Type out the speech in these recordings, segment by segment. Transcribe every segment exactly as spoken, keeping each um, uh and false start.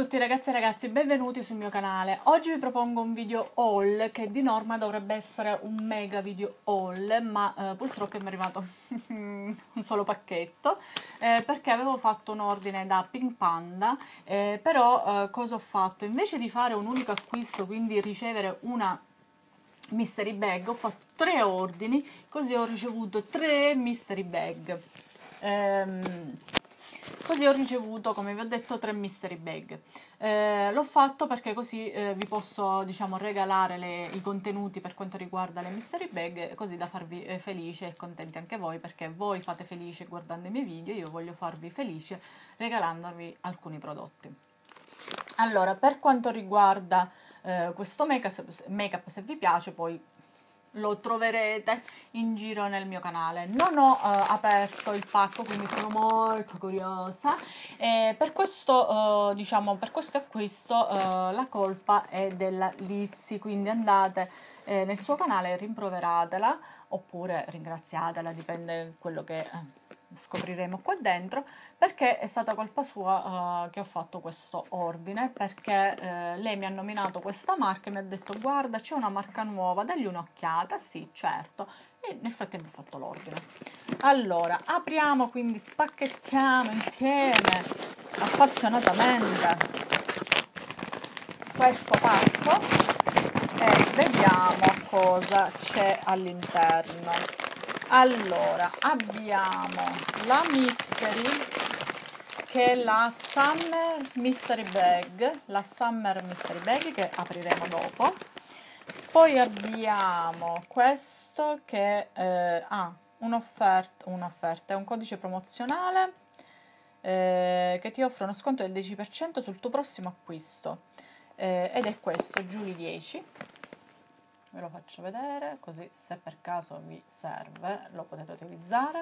tutti ragazzi e ragazzi, benvenuti sul mio canale. Oggi vi propongo un video haul che di norma dovrebbe essere un mega video haul, ma eh, purtroppo mi è arrivato un solo pacchetto eh, perché avevo fatto un ordine da Pink Panda, eh, però eh, cosa ho fatto? Invece di fare un unico acquisto, quindi ricevere una mystery bag, ho fatto tre ordini, così ho ricevuto tre mystery bag. Ehm, Così ho ricevuto, come vi ho detto, tre mystery bag. Eh, l'ho fatto perché così eh, vi posso, diciamo, regalare le, i contenuti per quanto riguarda le mystery bag, così da farvi eh, felici e contenti anche voi, perché voi fate felice guardando i miei video, io voglio farvi felice regalandovi alcuni prodotti. Allora, per quanto riguarda eh, questo make-up, make-up, se vi piace, poi lo troverete in giro nel mio canale. Non ho uh, aperto il pacco, quindi sono molto curiosa, e per questo uh, diciamo per questo acquisto uh, la colpa è della Lizzy, quindi andate eh, nel suo canale e rimproveratela oppure ringraziatela, dipende quello che eh, scopriremo qua dentro, perché è stata colpa sua uh, che ho fatto questo ordine, perché eh, lei mi ha nominato questa marca e mi ha detto: guarda, c'è una marca nuova, dagli un'occhiata. Sì, certo, e nel frattempo ho fatto l'ordine. Allora, apriamo, quindi spacchettiamo insieme appassionatamente questo pacco e vediamo cosa c'è all'interno. Allora, abbiamo la mystery, che è la Summer Mystery Bag, la Summer Mystery Bag che apriremo dopo. Poi abbiamo questo che eh, ha un'offerta, un'offerta, è un codice promozionale eh, che ti offre uno sconto del dieci per cento sul tuo prossimo acquisto, eh, ed è questo, Giulia dieci. Ve lo faccio vedere, così se per caso vi serve lo potete utilizzare.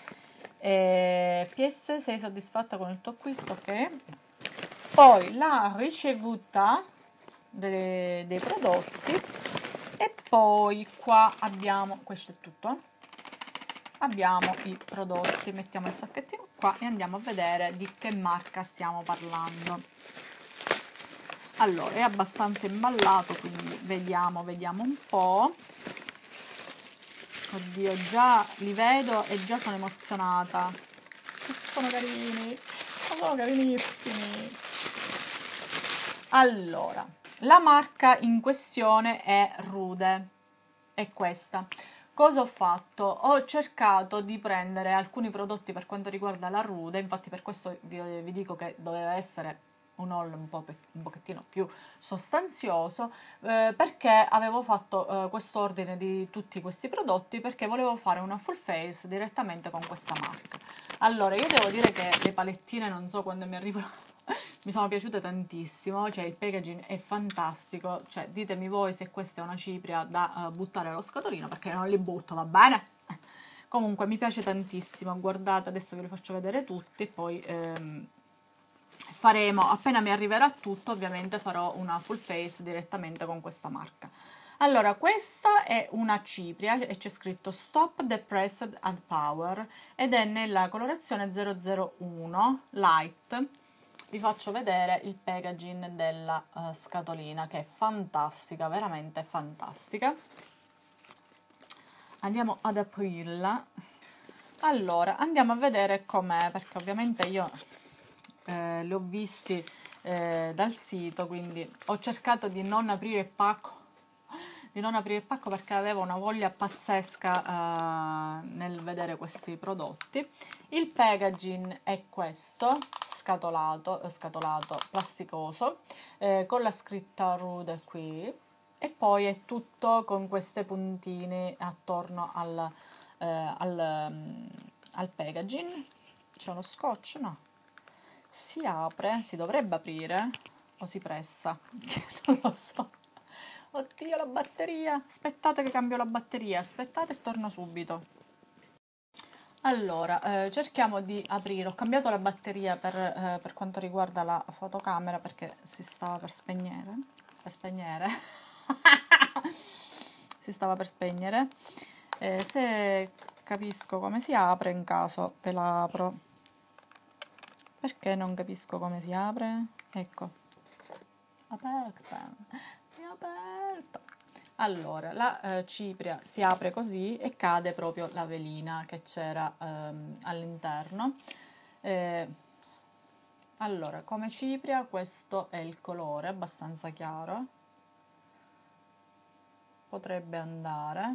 E P S, sei soddisfatta con il tuo acquisto? Ok. Poi la ricevuta dei, dei prodotti, e poi qua abbiamo, questo è tutto, abbiamo i prodotti. Mettiamo il sacchettino qua e andiamo a vedere di che marca stiamo parlando. Allora, è abbastanza imballato, quindi vediamo, vediamo un po'. Oddio, già li vedo e già sono emozionata. Che sono carini, sono carinissimi. Allora, la marca in questione è Rude, è questa. Cosa ho fatto? Ho cercato di prendere alcuni prodotti per quanto riguarda la Rude, infatti per questo vi, vi dico che doveva essere un haul un, po un pochettino più sostanzioso, eh, perché avevo fatto eh, quest'ordine di tutti questi prodotti perché volevo fare una full face direttamente con questa marca. Allora, io devo dire che le palettine, non so quando mi arrivano, mi sono piaciute tantissimo, cioè il packaging è fantastico, cioè ditemi voi se questa è una cipria da uh, buttare allo scatolino, perché non li butto, va bene? Comunque mi piace tantissimo, guardate, adesso ve li faccio vedere tutti, poi ehm, faremo, appena mi arriverà tutto, ovviamente farò una full face direttamente con questa marca. Allora, questa è una cipria e c'è scritto Stop Depressed and Power ed è nella colorazione zero zero uno Light. Vi faccio vedere il packaging della uh, scatolina, che è fantastica, veramente fantastica. Andiamo ad aprirla. Allora, andiamo a vedere com'è, perché ovviamente io eh, li ho visti eh, dal sito, quindi ho cercato di non aprire il pacco di non aprire il pacco perché avevo una voglia pazzesca eh, nel vedere questi prodotti. Il packaging è questo, scatolato, scatolato plasticoso, eh, con la scritta Rude qui, e poi è tutto con queste puntine attorno al, eh, al, um, al packaging. C'è uno scotch? No. Si apre, si dovrebbe aprire o si pressa? Non lo so. Oddio, la batteria! Aspettate che cambio la batteria, aspettate e torno subito. Allora, eh, cerchiamo di aprire. Ho cambiato la batteria per, eh, per quanto riguarda la fotocamera, perché si stava per spegnere. Per spegnere. si stava per spegnere. Eh, se capisco come si apre, in caso ve la apro. Perché non capisco come si apre? Ecco. aperta, è aperta. Allora, la eh, cipria si apre così e cade proprio la velina che c'era ehm, all'interno. Eh, allora, come cipria questo è il colore, abbastanza chiaro. Potrebbe andare.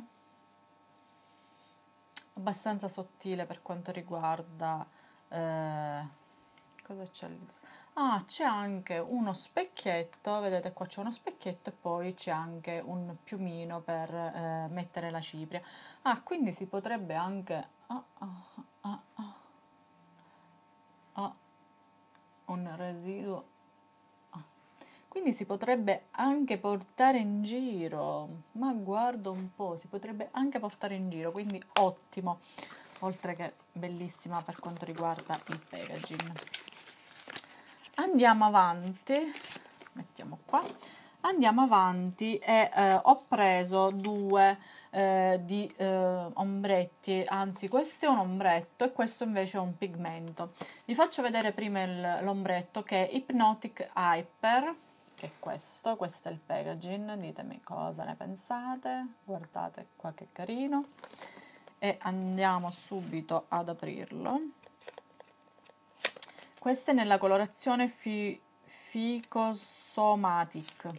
Abbastanza sottile per quanto riguarda... Eh, cosa c'è lì? Ah, c'è anche uno specchietto, vedete qua c'è uno specchietto e poi c'è anche un piumino per eh, mettere la cipria. Ah, quindi si potrebbe anche... Ah, ah, ah, ah, ah, un residuo... Ah. Quindi si potrebbe anche portare in giro, ma guarda un po', si potrebbe anche portare in giro, quindi ottimo, oltre che bellissima per quanto riguarda il packaging. Andiamo avanti, mettiamo qua, andiamo avanti e eh, ho preso due eh, di eh, ombretti, anzi questo è un ombretto e questo invece è un pigmento. Vi faccio vedere prima l'ombretto che è Hypnotic Hyper, che è questo, questo è il packaging, ditemi cosa ne pensate, guardate qua che carino, e andiamo subito ad aprirlo. Questo è nella colorazione fi Ficosomatic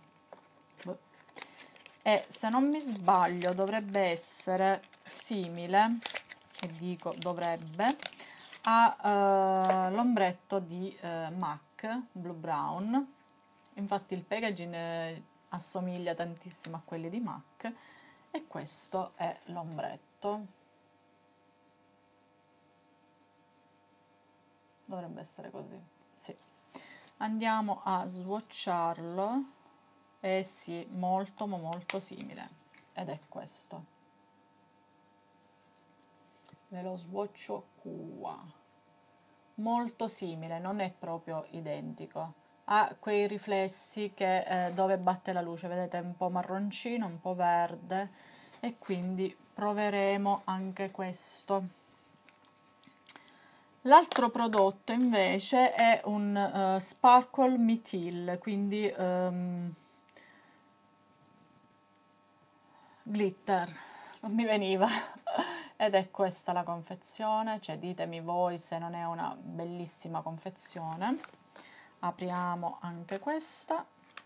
e se non mi sbaglio dovrebbe essere simile, e dico dovrebbe, all'ombretto uh, di uh, MAC Blue Brown. Infatti il packaging eh, assomiglia tantissimo a quelli di MAC e questo è l'ombretto. Dovrebbe essere così, sì. Andiamo a swatcharlo e sì, molto ma molto simile, ed è questo. Ve lo swatcho qua. Molto simile, non è proprio identico. Ha quei riflessi che eh, dove batte la luce, vedete, un po' marroncino, un po' verde, e quindi proveremo anche questo. L'altro prodotto invece è un uh, Sparkle Methyl, quindi um, glitter, non mi veniva, ed è questa la confezione, cioè ditemi voi se non è una bellissima confezione. Apriamo anche questa,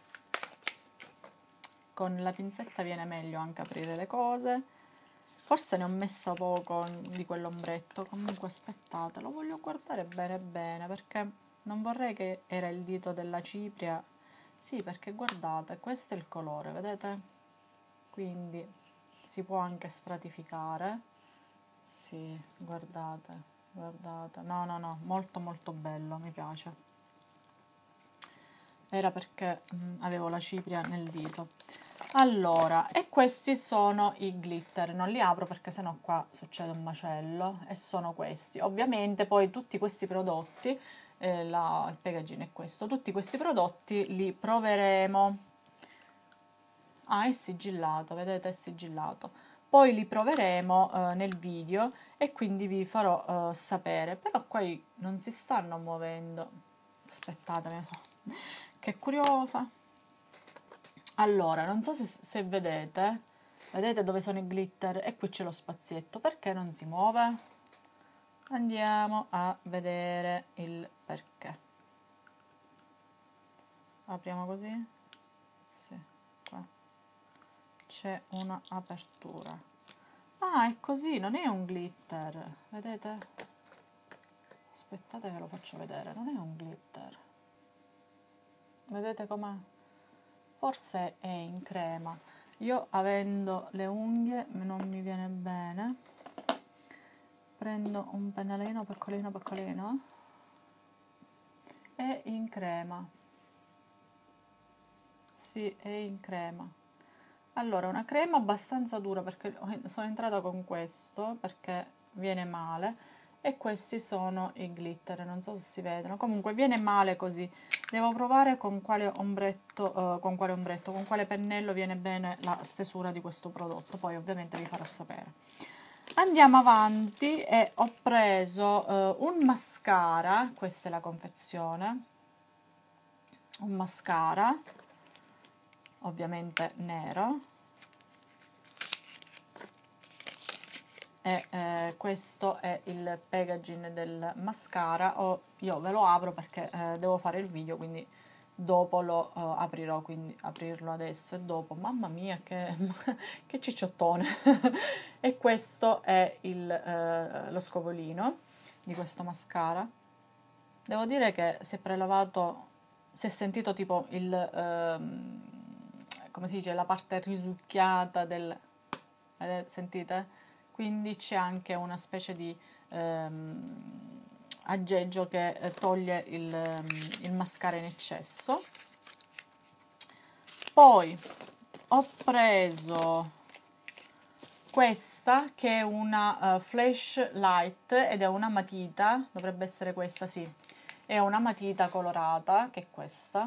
con la pinzetta viene meglio anche aprire le cose. Forse ne ho messa poco di quell'ombretto, comunque aspettate, lo voglio guardare bene bene, perché non vorrei che era il dito della cipria. Sì, perché guardate, questo è il colore, vedete? Quindi si può anche stratificare. Sì, guardate, guardate. No, no, no, molto molto bello, mi piace. Era perché mh, avevo la cipria nel dito. Allora, e questi sono i glitter, non li apro perché sennò qua succede un macello, e sono questi. Ovviamente poi tutti questi prodotti, eh, la, il packaging è questo, tutti questi prodotti li proveremo. Ah, è sigillato, vedete, è sigillato. Poi li proveremo eh, nel video e quindi vi farò eh, sapere, però qua non si stanno muovendo. Aspettatemi, che curiosa. Allora, non so se, se vedete, vedete dove sono i glitter e qui c'è lo spazietto, perché non si muove? Andiamo a vedere il perché. Apriamo così? Sì, qua c'è una apertura. Ah, è così, non è un glitter, vedete? Aspettate che lo faccio vedere, non è un glitter. Vedete com'è? Forse è in crema. Io, avendo le unghie, non mi viene bene. Prendo un pennellino piccolino piccolino. È in crema. Sì, è in crema. Allora, una crema abbastanza dura, perché sono entrata con questo, perché viene male. E questi sono i glitter, non so se si vedono, comunque viene male così. Devo provare con quale ombretto, uh, con quale ombretto, con quale pennello viene bene la stesura di questo prodotto, poi ovviamente vi farò sapere. Andiamo avanti e ho preso uh, un mascara, questa è la confezione, un mascara, ovviamente nero, e eh, questo è il packaging del mascara. Oh, io ve lo apro perché eh, devo fare il video, quindi dopo lo uh, aprirò, quindi aprirlo adesso e dopo. Mamma mia, che, che cicciottone. E questo è il, uh, lo scovolino di questo mascara. Devo dire che si è prelavato, si è sentito tipo il uh, come si dice, la parte risucchiata del, vedete, sentite? Quindi c'è anche una specie di um, aggeggio che toglie il, il mascara in eccesso. Poi ho preso questa che è una uh, flashlight ed è una matita, dovrebbe essere questa, sì, è una matita colorata, che è questa,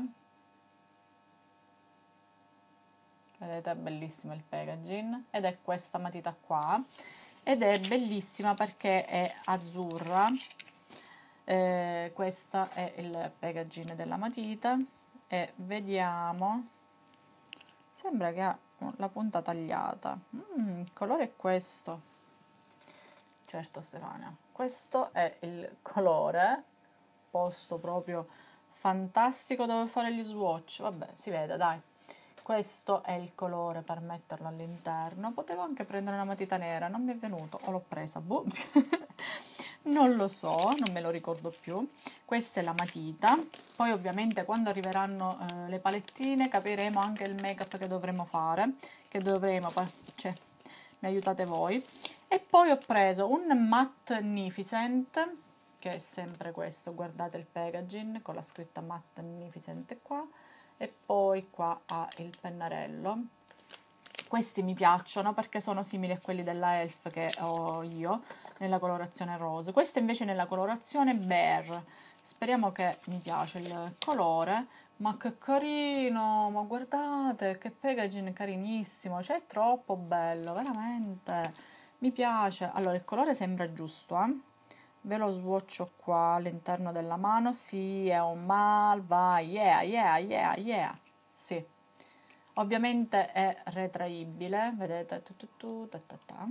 vedete, è bellissimo il packaging, ed è questa matita qua, ed è bellissima perché è azzurra. Eh, questo è il packaging della matita e vediamo, sembra che ha la punta tagliata. Mm, il colore è questo, certo Stefania, questo è il colore, posto proprio fantastico dove fare gli swatch, vabbè, si vede, dai. Questo è il colore per metterlo all'interno. Potevo anche prendere una matita nera, non mi è venuto, o l'ho presa, boh. Non lo so, non me lo ricordo più. Questa è la matita. Poi ovviamente quando arriveranno eh, le palettine capiremo anche il make-up che dovremo fare, che dovremo, cioè, mi aiutate voi. E poi ho preso un Magnificent, che è sempre questo, guardate il packaging con la scritta Magnificent qua, e poi qua ha il pennarello. Questi mi piacciono perché sono simili a quelli della Elf che ho io nella colorazione rose. Questo invece nella colorazione beige. Speriamo che mi piace il colore. Ma che carino, ma guardate che packaging carinissimo, cioè è troppo bello, veramente mi piace. Allora il colore sembra giusto, eh? Ve lo swatcho qua all'interno della mano. Sì, è un malva, yeah, yeah, yeah, yeah, sì. Ovviamente è retraibile, vedete, tu, tu, tu, ta, ta, ta.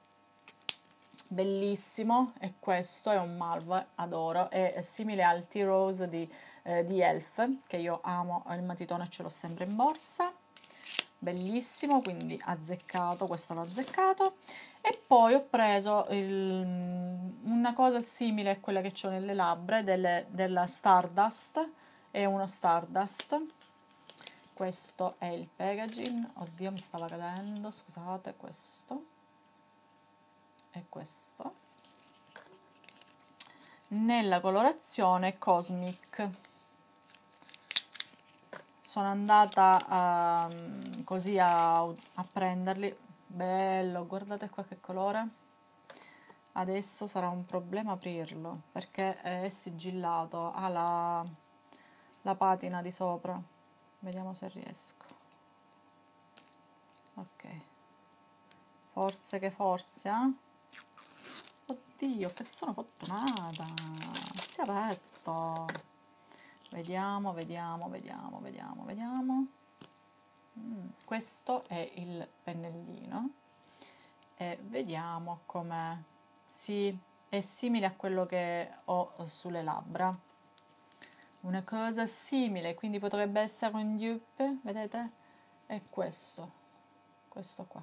Bellissimo, e questo è un malva, adoro, è simile al Tea Rose di, eh, di Elf, che io amo, il matitone ce l'ho sempre in borsa, bellissimo, quindi azzeccato, questo l'ho azzeccato. E poi ho preso il, una cosa simile a quella che ho nelle labbra, delle, della Stardust, è uno Stardust. Questo è il packaging, oddio mi stava cadendo, scusate, questo e questo, nella colorazione Cosmic. Sono andata a, così a, a prenderli, bello, guardate qua che colore. Adesso sarà un problema aprirlo perché è sigillato, ha la, la patina di sopra. Vediamo se riesco. Ok, forse che forse, eh? Oddio, che sono fortunata! Si è aperto. Vediamo, vediamo, vediamo, vediamo, vediamo. Mm, questo è il pennellino e vediamo com'è. Sì, è simile a quello che ho sulle labbra. Una cosa simile, quindi potrebbe essere un dupe, vedete? È questo, questo qua.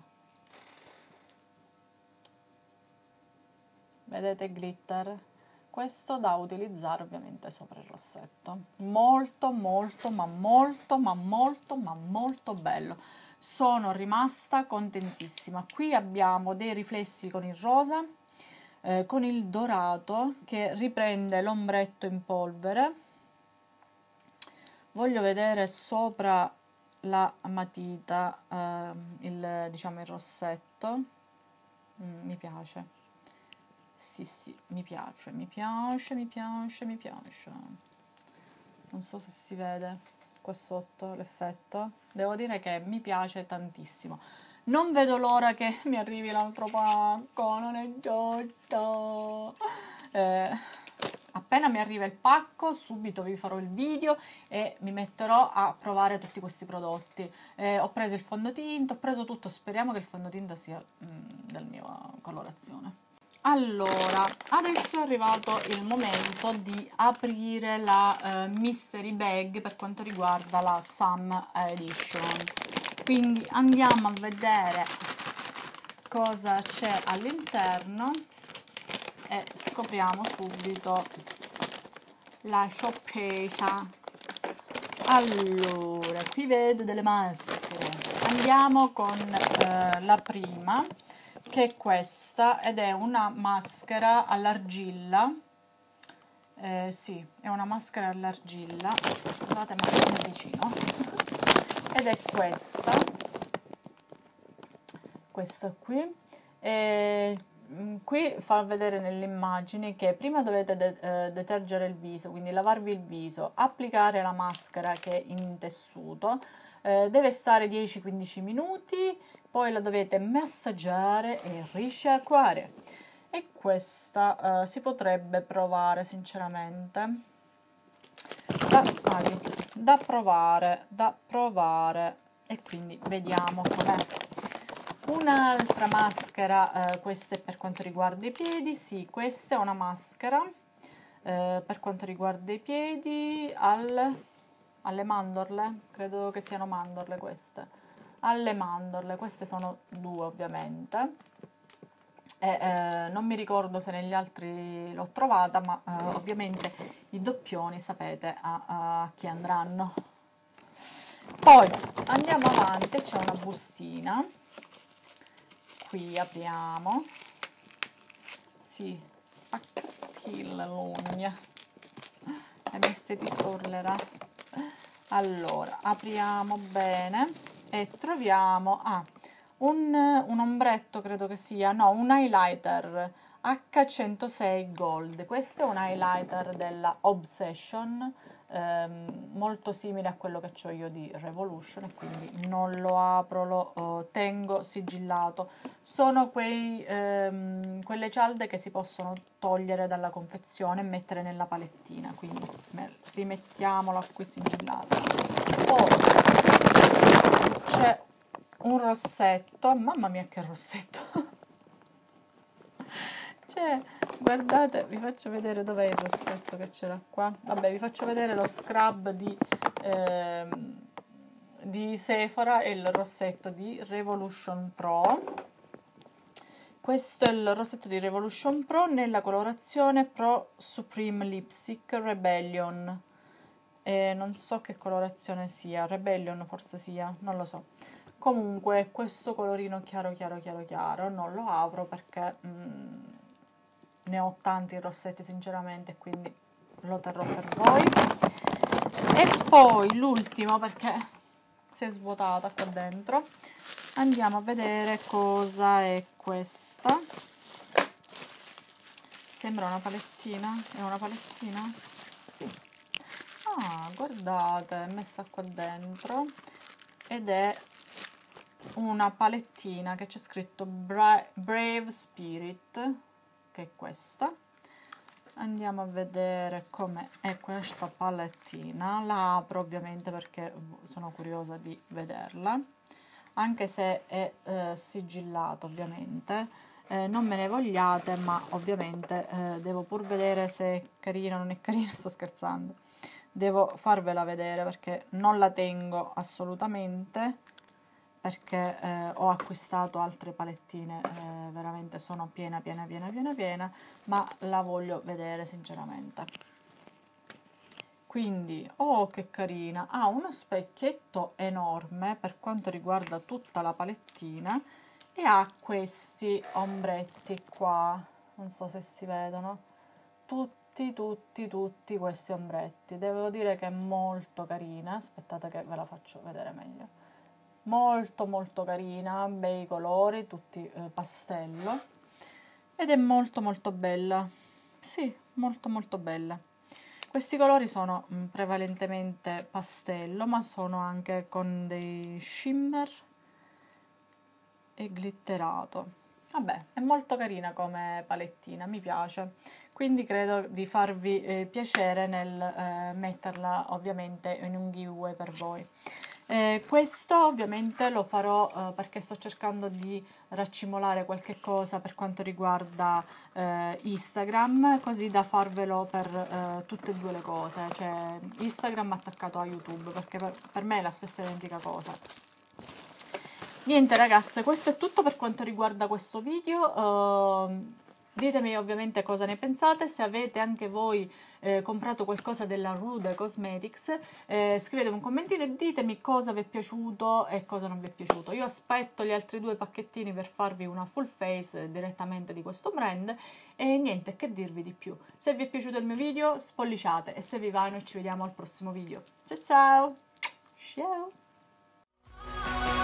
Vedete glitter? Questo da utilizzare ovviamente sopra il rossetto. Molto, molto, ma molto, ma molto, ma molto bello. Sono rimasta contentissima. Qui abbiamo dei riflessi con il rosa, eh, con il dorato che riprende l'ombretto in polvere. Voglio vedere sopra la matita eh, il, diciamo, il rossetto. Mm, mi piace. Sì, sì, mi piace, mi piace, mi piace, mi piace. Non so se si vede qua sotto l'effetto. Devo dire che mi piace tantissimo. Non vedo l'ora che mi arrivi l'altro pacco, non è giusto. Eh, appena mi arriva il pacco subito vi farò il video e mi metterò a provare tutti questi prodotti. Eh, ho preso il fondotinta, ho preso tutto, speriamo che il fondotinta sia mm, della mia colorazione. Allora, adesso è arrivato il momento di aprire la uh, mystery bag per quanto riguarda la Summer Edition. Quindi andiamo a vedere cosa c'è all'interno e scopriamo subito la sorpresa. Allora, qui vedo delle maschere. Andiamo con uh, la prima, che è questa, ed è una maschera all'argilla. Eh, sì, è una maschera all'argilla, scusate ma sono vicino, ed è questa, questa qui. E qui fa vedere nelle immagini che prima dovete de eh, detergere il viso, quindi lavarvi il viso, applicare la maschera che è in tessuto, eh, deve stare dieci quindici minuti, poi la dovete massaggiare e risciacquare. E questa uh, si potrebbe provare sinceramente. Da, ah, da provare, da provare. E quindi vediamo com'è. Un'altra maschera, uh, questa è per quanto riguarda i piedi. Sì, questa è una maschera uh, per quanto riguarda i piedi al, alle mandorle. Credo che siano mandorle queste. Alle mandorle, queste sono due ovviamente, e, eh, non mi ricordo se negli altri l'ho trovata, ma eh, ovviamente i doppioni sapete a, a chi andranno. Poi andiamo avanti, c'è una bustina, qui apriamo, sì, spaccatilla l'ugna, e mi steti storlerà. Allora, apriamo bene e troviamo ah, un, un ombretto, credo che sia, no, un highlighter acca centosei Gold. Questo è un highlighter della Obsession, ehm, molto simile a quello che ho io di Revolution, e quindi non lo apro, lo oh, tengo sigillato. Sono quei, ehm, quelle cialde che si possono togliere dalla confezione e mettere nella palettina, quindi rimettiamolo qui sigillato. Poi c'è un rossetto, mamma mia che rossetto, cioè guardate, vi faccio vedere dov'è il rossetto che c'era qua, vabbè vi faccio vedere lo scrub di, ehm, di Sephora e il rossetto di Revolution Pro. Questo è il rossetto di Revolution Pro nella colorazione Pro Supreme Lipstick Rebellion. E non so che colorazione sia, Rebellion forse sia, non lo so. Comunque questo colorino chiaro chiaro chiaro chiaro non lo apro perché mm, ne ho tanti rossetti sinceramente, quindi lo terrò per voi. E poi l'ultimo, perché si è svuotata qua dentro, andiamo a vedere cosa è questa. Sembra una palettina, è una palettina? Sì. Ah, guardate, è messa qua dentro ed è una palettina che c'è scritto Bra Brave Spirit, che è questa. Andiamo a vedere come è questa palettina. La apro ovviamente perché sono curiosa di vederla, anche se è eh, sigillata ovviamente. Eh, non me ne vogliate, ma ovviamente eh, devo pur vedere se è carina o non è carina, sto scherzando. Devo farvela vedere perché non la tengo assolutamente, perché eh, ho acquistato altre palettine, eh, veramente sono piena piena piena piena piena, ma la voglio vedere sinceramente. Quindi, oh che carina, ha uno specchietto enorme per quanto riguarda tutta la palettina e ha questi ombretti qua, non so se si vedono, tutti tutti tutti questi ombretti. Devo dire che è molto carina, aspettate che ve la faccio vedere meglio. Molto molto carina, bei colori, tutti eh, pastello, ed è molto molto bella, sì, molto molto bella. Questi colori sono mh, prevalentemente pastello, ma sono anche con dei shimmer e glitterato. vabbè, è molto carina come palettina, mi piace, quindi credo di farvi eh, piacere nel eh, metterla ovviamente in un giveaway per voi. Eh, questo ovviamente lo farò eh, perché sto cercando di raccimolare qualche cosa per quanto riguarda eh, Instagram, così da farvelo per eh, tutte e due le cose, cioè Instagram attaccato a YouTube, perché per, per me è la stessa identica cosa. Niente ragazze, questo è tutto per quanto riguarda questo video. Uh, ditemi ovviamente cosa ne pensate, se avete anche voi eh, comprato qualcosa della Rude Cosmetics, eh, scrivetemi un commentino e ditemi cosa vi è piaciuto e cosa non vi è piaciuto. Io aspetto gli altri due pacchettini per farvi una full face direttamente di questo brand e niente, che dirvi di più. Se vi è piaciuto il mio video spolliciate e se vi va noi ci vediamo al prossimo video. Ciao ciao! Ciao!